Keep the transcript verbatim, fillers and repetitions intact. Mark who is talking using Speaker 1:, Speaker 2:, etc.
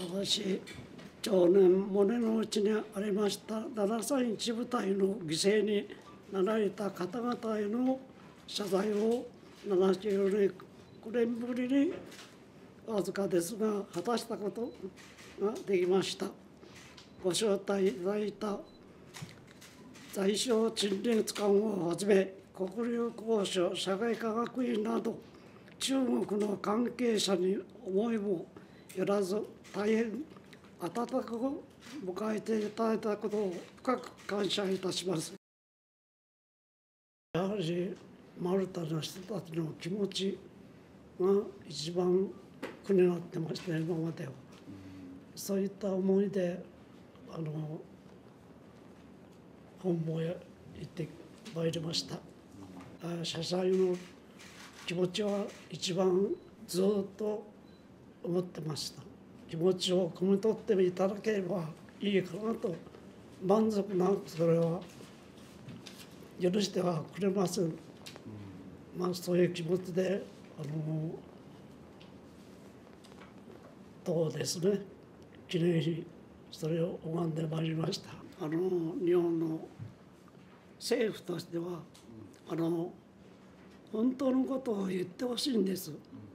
Speaker 1: 私、長年胸の内にありましたななさんいち部隊の犠牲になられた方々への謝罪をななじゅうよねんぶりにわずかですが果たしたことができました。ご招待いただいた在所陳列官をはじめ黒竜公社社会科学院など中国の関係者に思いもよらず大変温かく迎えていただいたことを深く感謝いたします。やはりマルタの人たちの気持ちが一番苦になってましたね、今までは。そういった思いであの本部へ行ってまいりました。謝罪の気持ちは一番ずっと思ってました。気持ちを汲み取っていただければいいかなと、満足なくそれは許してはくれません。まあそういう気持ちであのどうですね、きれいにそれを拝んでまいりました。あの日本の政府としてはあの本当のことを言ってほしいんです。